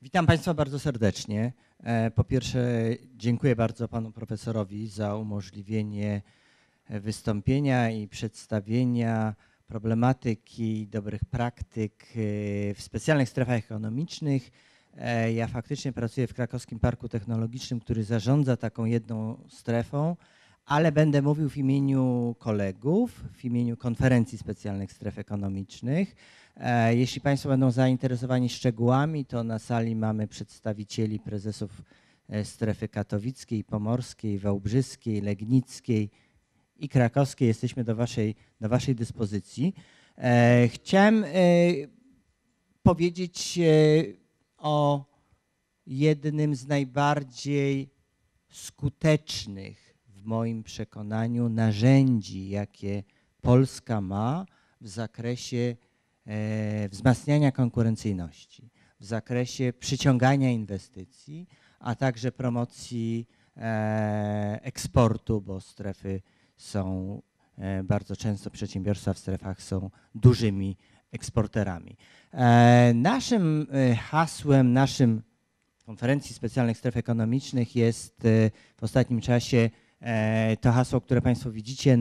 Witam Państwa bardzo serdecznie. Po pierwsze dziękuję bardzo Panu Profesorowi za umożliwienie wystąpienia i przedstawienia problematyki dobrych praktyk w specjalnych strefach ekonomicznych. Ja faktycznie pracuję w Krakowskim Parku Technologicznym, który zarządza taką jedną strefą, ale będę mówił w imieniu kolegów, w imieniu Konferencji Specjalnych Stref Ekonomicznych. Jeśli Państwo będą zainteresowani szczegółami, to na sali mamy przedstawicieli prezesów strefy katowickiej, pomorskiej, wałbrzyskiej, legnickiej i krakowskiej. Jesteśmy do waszej dyspozycji. Chciałem powiedzieć o jednym z najbardziej skutecznych, w moim przekonaniu, narzędzi, jakie Polska ma w zakresie wzmacniania konkurencyjności, w zakresie przyciągania inwestycji, a także promocji eksportu, bo strefy są bardzo często, przedsiębiorstwa w strefach są dużymi eksporterami. Naszym hasłem, naszym Konferencji Specjalnych Stref Ekonomicznych jest w ostatnim czasie to hasło, które Państwo widzicie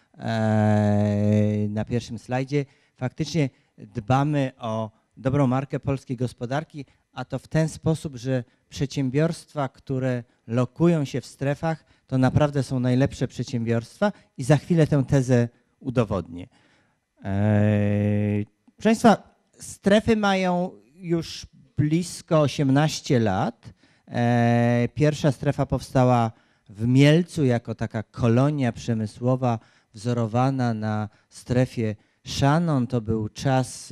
na pierwszym slajdzie. Faktycznie dbamy o dobrą markę polskiej gospodarki, a to w ten sposób, że przedsiębiorstwa, które lokują się w strefach, to naprawdę są najlepsze przedsiębiorstwa i za chwilę tę tezę udowodnię. Proszę Państwa, strefy mają już blisko 18 lat. Pierwsza strefa powstała w Mielcu jako taka kolonia przemysłowa wzorowana na strefie Shannon. To był czas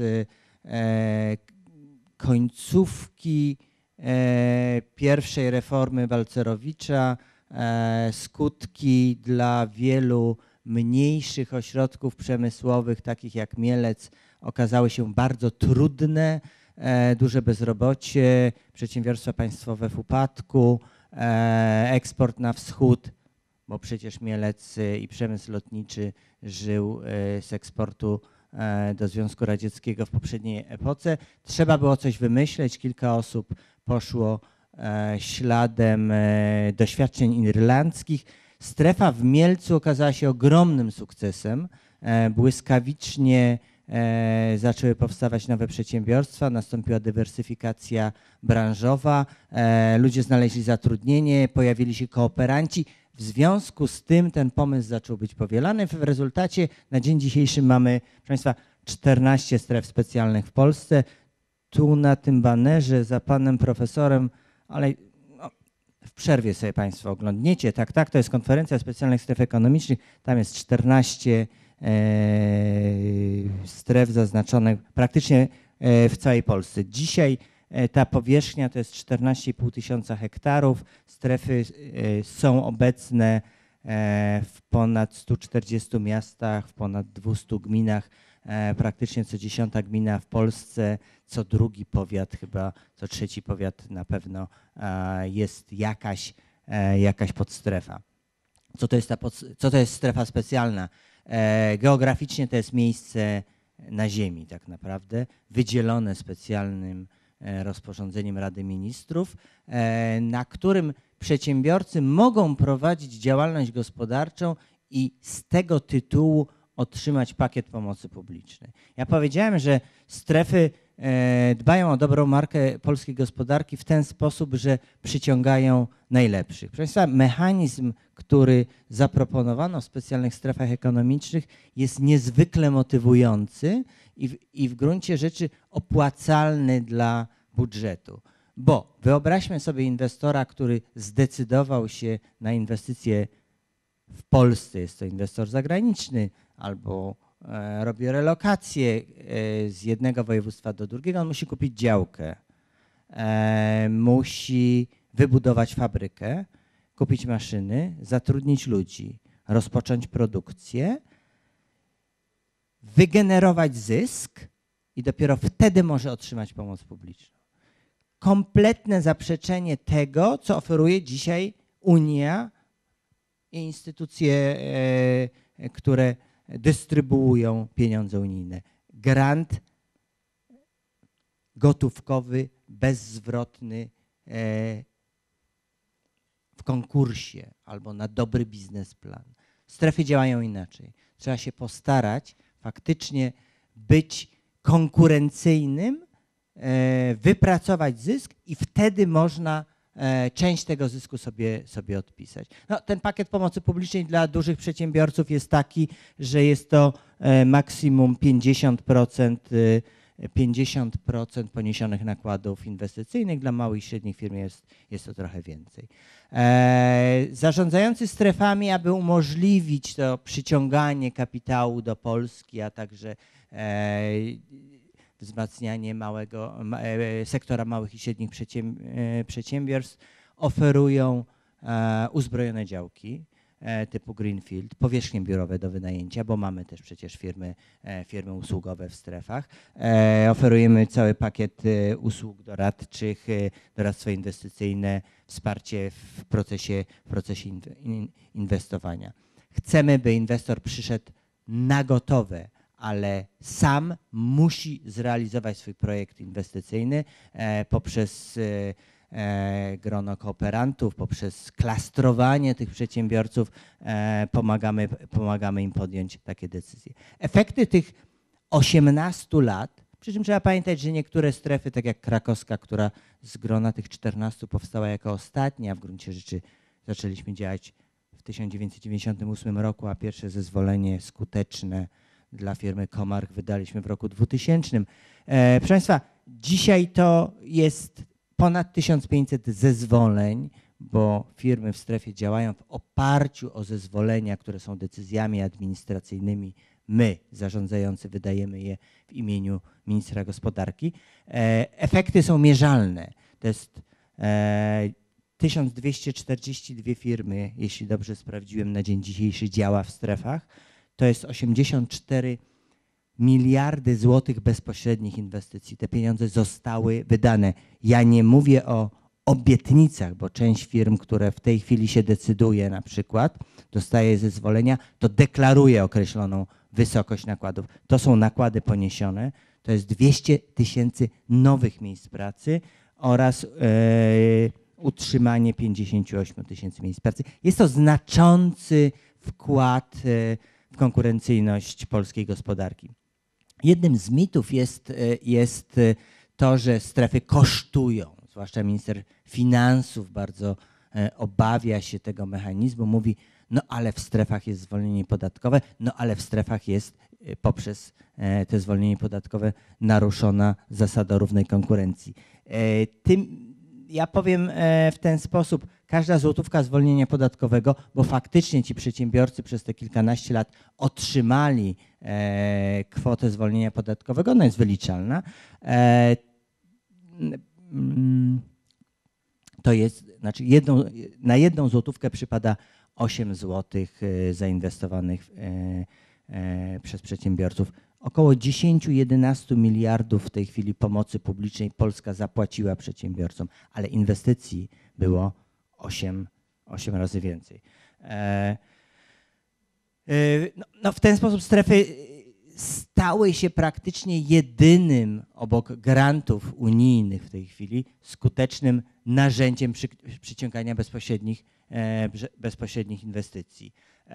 końcówki pierwszej reformy Balcerowicza. Skutki dla wielu mniejszych ośrodków przemysłowych, takich jak Mielec, okazały się bardzo trudne. Duże bezrobocie, przedsiębiorstwa państwowe w upadku, eksport na wschód, bo przecież Mielec i przemysł lotniczy żył z eksportu do Związku Radzieckiego w poprzedniej epoce. Trzeba było coś wymyśleć. Kilka osób poszło śladem doświadczeń irlandzkich. Strefa w Mielcu okazała się ogromnym sukcesem. Błyskawicznie zaczęły powstawać nowe przedsiębiorstwa, nastąpiła dywersyfikacja branżowa, ludzie znaleźli zatrudnienie, pojawili się kooperanci. W związku z tym ten pomysł zaczął być powielany. W rezultacie na dzień dzisiejszy mamy, proszę Państwa, 14 stref specjalnych w Polsce. Tu na tym banerze za panem profesorem, ale no, w przerwie sobie Państwo oglądniecie. Tak, to jest Konferencja Specjalnych Stref Ekonomicznych. Tam jest 14 stref zaznaczonych praktycznie w całej Polsce. Dzisiaj ta powierzchnia to jest 14,5 tysiąca hektarów. Strefy są obecne w ponad 140 miastach, w ponad 200 gminach. Praktycznie co 10. gmina w Polsce, co drugi powiat, chyba co trzeci powiat na pewno jest jakaś podstrefa. Co to jest strefa specjalna? Geograficznie to jest miejsce na ziemi tak naprawdę, wydzielone specjalnym rozporządzeniem Rady Ministrów, na którym przedsiębiorcy mogą prowadzić działalność gospodarczą i z tego tytułu otrzymać pakiet pomocy publicznej. Ja powiedziałem, że strefy dbają o dobrą markę polskiej gospodarki w ten sposób, że przyciągają najlepszych. Proszę Państwa, mechanizm, który zaproponowano w specjalnych strefach ekonomicznych, jest niezwykle motywujący i w gruncie rzeczy opłacalny dla budżetu. Bo wyobraźmy sobie inwestora, który zdecydował się na inwestycje w Polsce, jest to inwestor zagraniczny albo robi relokację z jednego województwa do drugiego, on musi kupić działkę, musi wybudować fabrykę, kupić maszyny, zatrudnić ludzi, rozpocząć produkcję, wygenerować zysk i dopiero wtedy może otrzymać pomoc publiczną. Kompletne zaprzeczenie tego, co oferuje dzisiaj Unia i instytucje, które dystrybuują pieniądze unijne. Grant gotówkowy, bezzwrotny w konkursie albo na dobry biznesplan. Strefy działają inaczej. Trzeba się postarać faktycznie być konkurencyjnym, wypracować zysk i wtedy można część tego zysku sobie odpisać. No, ten pakiet pomocy publicznej dla dużych przedsiębiorców jest taki, że jest to maksimum 50% poniesionych nakładów inwestycyjnych. Dla małych i średnich firm jest to trochę więcej. Zarządzający strefami, aby umożliwić to przyciąganie kapitału do Polski, a także wzmacnianie sektora małych i średnich przedsiębiorstw, oferują uzbrojone działki typu Greenfield, powierzchnie biurowe do wynajęcia, bo mamy też przecież firmy usługowe w strefach. Oferujemy cały pakiet usług doradczych, doradztwo inwestycyjne, wsparcie w procesie inwestowania. Chcemy, by inwestor przyszedł na gotowe, ale sam musi zrealizować swój projekt inwestycyjny poprzez grono kooperantów, poprzez klastrowanie tych przedsiębiorców pomagamy im podjąć takie decyzje. Efekty tych 18 lat, przy czym trzeba pamiętać, że niektóre strefy, tak jak krakowska, która z grona tych 14 powstała jako ostatnia, w gruncie rzeczy zaczęliśmy działać w 1998 roku, a pierwsze zezwolenie skuteczne dla firmy Comarch wydaliśmy w roku 2000. Proszę Państwa, dzisiaj to jest ponad 1500 zezwoleń, bo firmy w strefie działają w oparciu o zezwolenia, które są decyzjami administracyjnymi. My, zarządzający, wydajemy je w imieniu ministra gospodarki. Efekty są mierzalne. To jest 1242 firmy, jeśli dobrze sprawdziłem, na dzień dzisiejszy działa w strefach. To jest 84 miliardy złotych bezpośrednich inwestycji. Te pieniądze zostały wydane. Ja nie mówię o obietnicach, bo część firm, które w tej chwili się decyduje na przykład, dostaje zezwolenia, to deklaruje określoną wysokość nakładów. To są nakłady poniesione, to jest 200 000 nowych miejsc pracy oraz utrzymanie 58 000 miejsc pracy. Jest to znaczący wkład w konkurencyjność polskiej gospodarki. Jednym z mitów jest to, że strefy kosztują, zwłaszcza minister finansów bardzo obawia się tego mechanizmu, mówi, no ale w strefach jest zwolnienie podatkowe, no ale w strefach jest poprzez te zwolnienie podatkowe naruszona zasada równej konkurencji. Ja powiem w ten sposób, każda złotówka zwolnienia podatkowego, bo faktycznie ci przedsiębiorcy przez te kilkanaście lat otrzymali kwotę zwolnienia podatkowego, ona jest wyliczalna. To jest, znaczy na jedną złotówkę przypada 8 złotych zainwestowanych przez przedsiębiorców. Około 10-11 miliardów w tej chwili pomocy publicznej Polska zapłaciła przedsiębiorcom, ale inwestycji było 8 razy więcej. No w ten sposób strefy stały się praktycznie jedynym, obok grantów unijnych w tej chwili, skutecznym narzędziem przyciągania bezpośrednich inwestycji.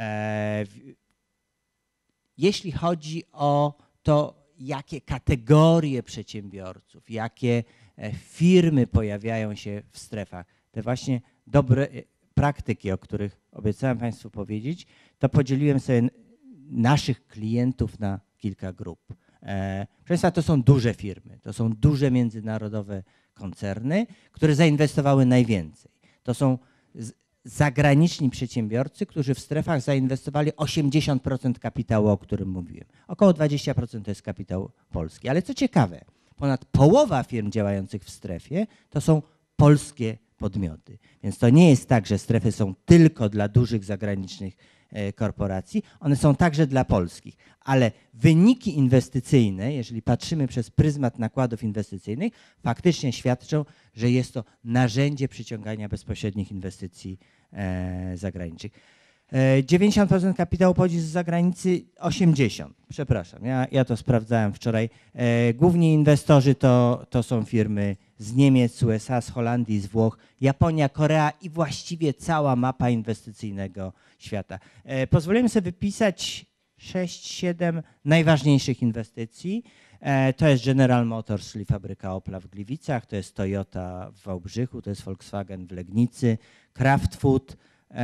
Jeśli chodzi o to, jakie kategorie przedsiębiorców, jakie firmy pojawiają się w strefach, te właśnie dobre praktyki, o których obiecałem Państwu powiedzieć, to podzieliłem sobie naszych klientów na kilka grup. Proszę Państwa, to są duże firmy, to są duże międzynarodowe koncerny, które zainwestowały najwięcej. To są zagraniczni przedsiębiorcy, którzy w strefach zainwestowali 80% kapitału, o którym mówiłem. Około 20% to jest kapitał polski. Ale co ciekawe, ponad połowa firm działających w strefie to są polskie podmioty. Więc to nie jest tak, że strefy są tylko dla dużych zagranicznych korporacji, one są także dla polskich. Ale wyniki inwestycyjne, jeżeli patrzymy przez pryzmat nakładów inwestycyjnych, faktycznie świadczą, że jest to narzędzie przyciągania bezpośrednich inwestycji zagranicznych. 90% kapitału pochodzi z zagranicy, 80%. Przepraszam, ja to sprawdzałem wczoraj. Główni inwestorzy to są firmy z Niemiec, z USA, z Holandii, z Włoch, Japonia, Korea i właściwie cała mapa inwestycyjnego świata. Pozwoliłem sobie wypisać 6-7 najważniejszych inwestycji. To jest General Motors, czyli fabryka Opla w Gliwicach, to jest Toyota w Wałbrzychu, to jest Volkswagen w Legnicy, Kraft Food,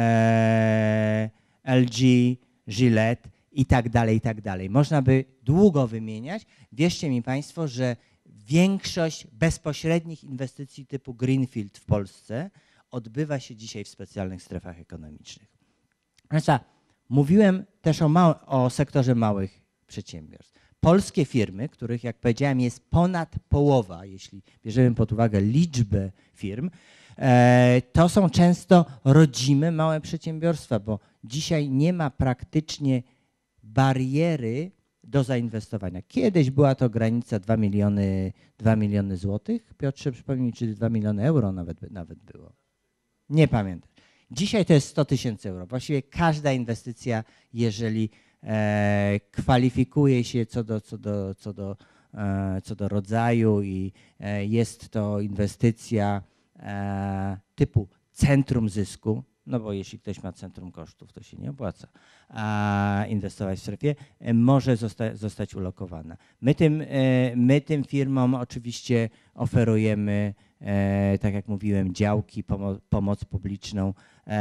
LG, Gillette i tak dalej, i tak dalej. Można by długo wymieniać. Wierzcie mi Państwo, że większość bezpośrednich inwestycji typu Greenfield w Polsce odbywa się dzisiaj w specjalnych strefach ekonomicznych. Mówiłem też o sektorze małych przedsiębiorstw. Polskie firmy, których jak powiedziałem jest ponad połowa, jeśli bierzemy pod uwagę liczbę firm, to są często rodzime małe przedsiębiorstwa, bo dzisiaj nie ma praktycznie bariery do zainwestowania. Kiedyś była to granica 2 miliony złotych. Piotrze, przypomnij mi, czy 2 miliony euro nawet było. Nie pamiętam. Dzisiaj to jest 100 tysięcy euro. Właściwie każda inwestycja, jeżeli kwalifikuje się co do rodzaju i jest to inwestycja typu centrum zysku, no bo jeśli ktoś ma centrum kosztów, to się nie opłaca inwestować w strefie, może zostać ulokowana. My tym firmom oczywiście oferujemy, tak jak mówiłem, działki, pomoc publiczną,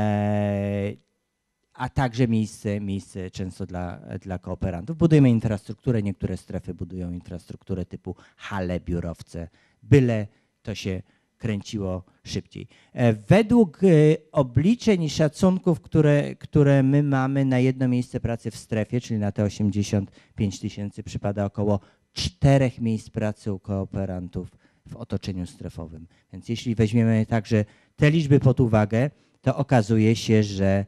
a także miejsce często dla kooperantów. Budujemy infrastrukturę, niektóre strefy budują infrastrukturę typu hale, biurowce, byle to się kręciło szybciej. Według obliczeń i szacunków, które my mamy na jedno miejsce pracy w strefie, czyli na te 85 tysięcy, przypada około 4 miejsc pracy u kooperantów w otoczeniu strefowym. Więc jeśli weźmiemy także te liczby pod uwagę, to okazuje się, że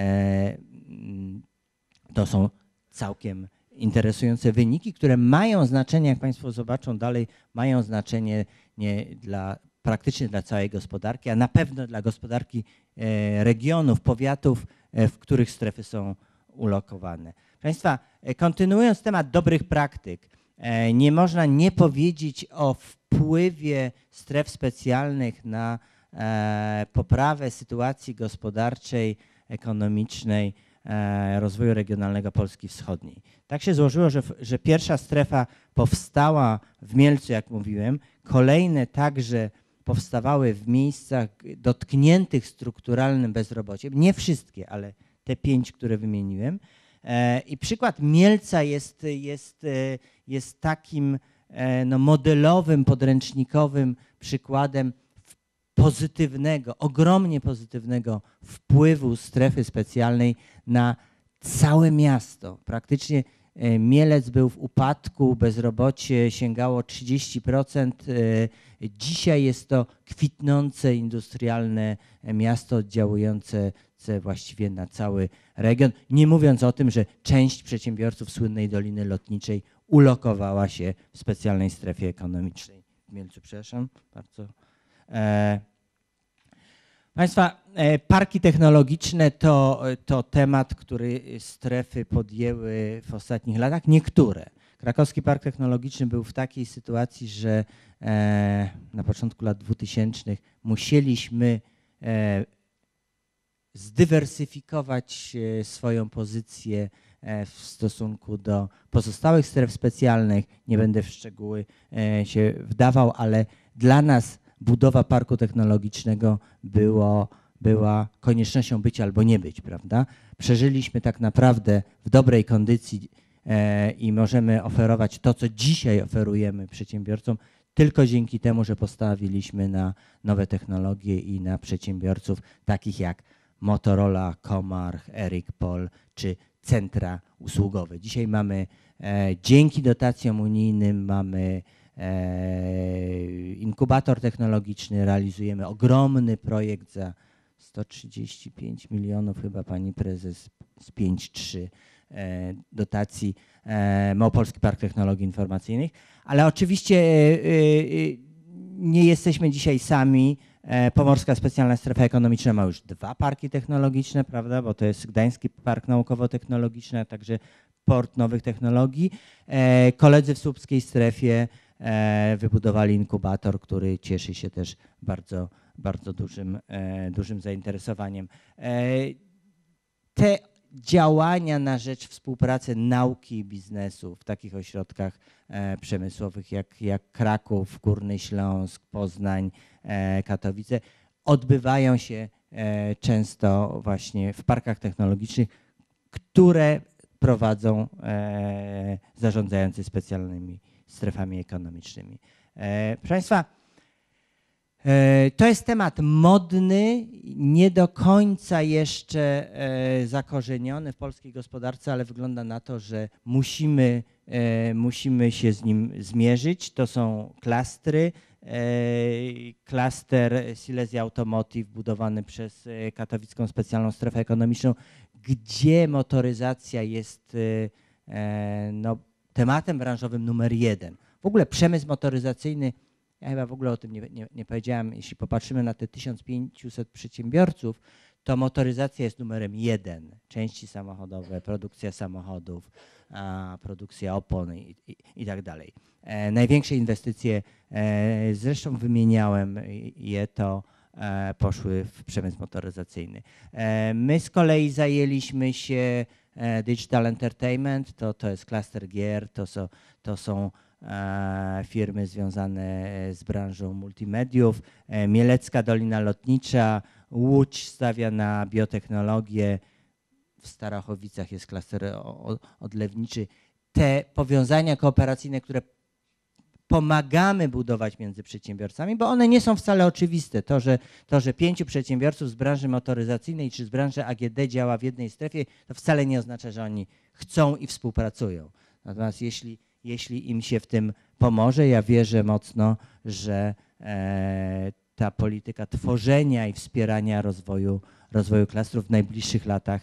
to są całkiem interesujące wyniki, które mają znaczenie, jak Państwo zobaczą dalej, mają znaczenie praktycznie dla całej gospodarki, a na pewno dla gospodarki regionów, powiatów, w których strefy są ulokowane. Proszę Państwa, kontynuując temat dobrych praktyk, nie można nie powiedzieć o wpływie stref specjalnych na poprawę sytuacji gospodarczej, ekonomicznej, rozwoju regionalnego Polski Wschodniej. Tak się złożyło, że pierwsza strefa powstała w Mielcu, jak mówiłem, kolejne także powstawały w miejscach dotkniętych strukturalnym bezrobociem, nie wszystkie, ale te 5, które wymieniłem. I przykład Mielca jest takim modelowym, podręcznikowym przykładem pozytywnego, ogromnie pozytywnego wpływu strefy specjalnej na całe miasto. Praktycznie Mielec był w upadku, bezrobocie sięgało 30%. Dzisiaj jest to kwitnące, industrialne miasto oddziałujące właściwie na cały region. Nie mówiąc o tym, że część przedsiębiorców słynnej Doliny Lotniczej ulokowała się w specjalnej strefie ekonomicznej. W Mielcu, przepraszam bardzo. Państwa, parki technologiczne to temat, który strefy podjęły w ostatnich latach. Niektóre. Krakowski Park Technologiczny był w takiej sytuacji, że na początku lat 2000 musieliśmy zdywersyfikować swoją pozycję w stosunku do pozostałych stref specjalnych. Nie będę w szczegóły się wdawał, ale dla nas budowa parku technologicznego była koniecznością być albo nie być, prawda? Przeżyliśmy tak naprawdę w dobrej kondycji i możemy oferować to, co dzisiaj oferujemy przedsiębiorcom, tylko dzięki temu, że postawiliśmy na nowe technologie i na przedsiębiorców takich jak Motorola, Comarch, Eric Pol czy centra usługowe. Dzisiaj mamy, dzięki dotacjom unijnym, mamy inkubator technologiczny, realizujemy ogromny projekt za 135 milionów, chyba pani prezes z 5,3 dotacji Małopolski Park Technologii Informacyjnych, ale oczywiście nie jesteśmy dzisiaj sami. Pomorska Specjalna Strefa Ekonomiczna ma już 2 parki technologiczne, prawda, bo to jest Gdański Park Naukowo-Technologiczny, a także Port Nowych Technologii. Koledzy w Słupskiej Strefie wybudowali inkubator, który cieszy się też bardzo, bardzo dużym zainteresowaniem. Te działania na rzecz współpracy nauki i biznesu w takich ośrodkach przemysłowych jak Kraków, Górny Śląsk, Poznań, Katowice odbywają się często właśnie w parkach technologicznych, które prowadzą zarządzający specjalnymi strefami ekonomicznymi. Proszę Państwa, to jest temat modny, nie do końca jeszcze zakorzeniony w polskiej gospodarce, ale wygląda na to, że musimy się z nim zmierzyć. To są klastry. Klaster Silesia Automotive budowany przez Katowicką Specjalną Strefę Ekonomiczną, gdzie motoryzacja jest no, tematem branżowym numer 1. W ogóle przemysł motoryzacyjny, ja chyba w ogóle o tym nie powiedziałem, jeśli popatrzymy na te 1500 przedsiębiorców, to motoryzacja jest numerem 1. Części samochodowe, produkcja samochodów, produkcja opon i tak dalej. Największe inwestycje, zresztą wymieniałem je, to poszły w przemysł motoryzacyjny. My z kolei zajęliśmy się Digital Entertainment, to jest klaster gier, to są firmy związane z branżą multimediów. Mielecka Dolina Lotnicza, Łódź stawia na biotechnologię, w Starachowicach jest klaster odlewniczy. Te powiązania kooperacyjne, które pomagamy budować między przedsiębiorcami, bo one nie są wcale oczywiste. To, że 5 przedsiębiorców z branży motoryzacyjnej czy z branży AGD działa w jednej strefie, to wcale nie oznacza, że oni chcą i współpracują. Natomiast jeśli im się w tym pomoże, ja wierzę mocno, że ta polityka tworzenia i wspierania rozwoju klastrów w najbliższych latach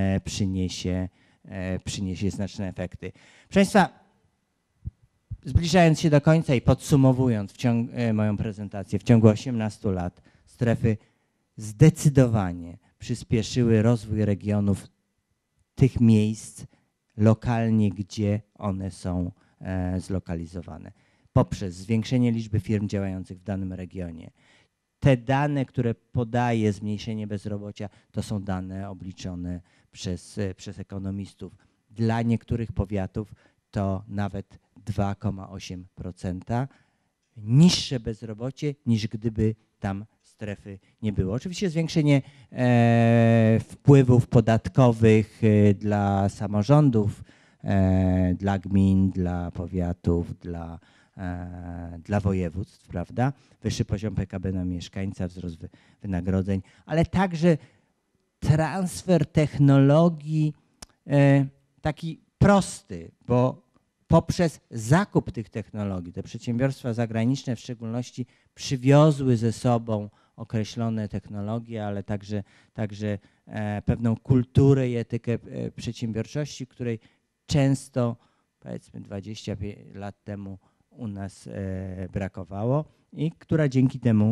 przyniesie znaczne efekty. Proszę Państwa, zbliżając się do końca i podsumowując moją prezentację, w ciągu 18 lat strefy zdecydowanie przyspieszyły rozwój regionów, tych miejsc lokalnie, gdzie one są zlokalizowane, poprzez zwiększenie liczby firm działających w danym regionie. Te dane, które podaje zmniejszenie bezrobocia, to są dane obliczone przez ekonomistów. Dla niektórych powiatów to nawet 2,8%. Niższe bezrobocie niż gdyby tam strefy nie było. Oczywiście zwiększenie wpływów podatkowych dla samorządów, dla gmin, dla powiatów, dla województw, prawda? Wyższy poziom PKB na mieszkańca, wzrost wynagrodzeń, ale także transfer technologii taki prosty, bo poprzez zakup tych technologii, te przedsiębiorstwa zagraniczne w szczególności przywiozły ze sobą określone technologie, ale także pewną kulturę i etykę przedsiębiorczości, której często, powiedzmy 20 lat temu u nas brakowało i która dzięki temu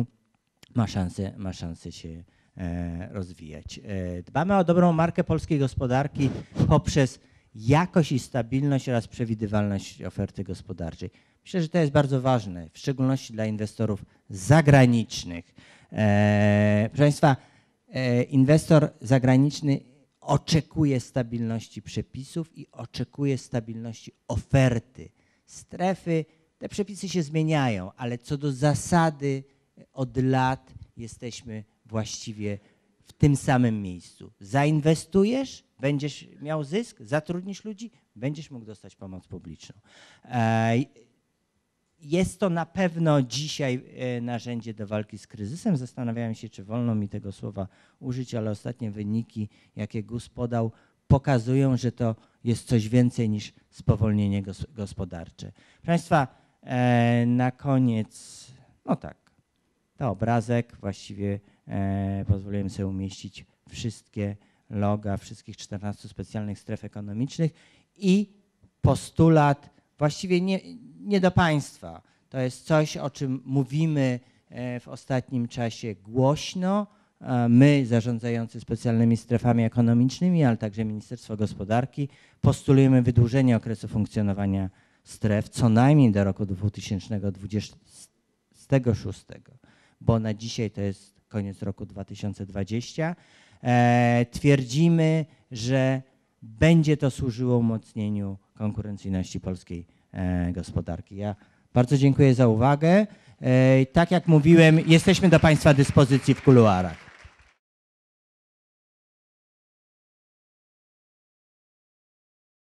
ma szansę się rozwijać. Dbamy o dobrą markę polskiej gospodarki poprzez jakość i stabilność oraz przewidywalność oferty gospodarczej. Myślę, że to jest bardzo ważne, w szczególności dla inwestorów zagranicznych. Proszę Państwa, inwestor zagraniczny oczekuje stabilności przepisów i oczekuje stabilności oferty. Strefy, te przepisy się zmieniają, ale co do zasady od lat jesteśmy właściwie w tym samym miejscu. Zainwestujesz, będziesz miał zysk, zatrudnisz ludzi, będziesz mógł dostać pomoc publiczną. Jest to na pewno dzisiaj narzędzie do walki z kryzysem. Zastanawiałem się, czy wolno mi tego słowa użyć, ale ostatnie wyniki, jakie GUS podał, pokazują, że to jest coś więcej niż spowolnienie gospodarcze. Proszę Państwa, na koniec, no tak, to obrazek, właściwie pozwoliłem sobie umieścić wszystkie loga wszystkich 14 specjalnych stref ekonomicznych i postulat właściwie nie do Państwa, To jest coś, o czym mówimy w ostatnim czasie głośno. My, zarządzający specjalnymi strefami ekonomicznymi, ale także Ministerstwo Gospodarki, postulujemy wydłużenie okresu funkcjonowania stref co najmniej do roku 2026, bo na dzisiaj to jest koniec roku 2020. Twierdzimy, że będzie to służyło umocnieniu konkurencyjności polskiej gospodarki. Ja bardzo dziękuję za uwagę. Tak jak mówiłem, jesteśmy do Państwa dyspozycji w kuluarach.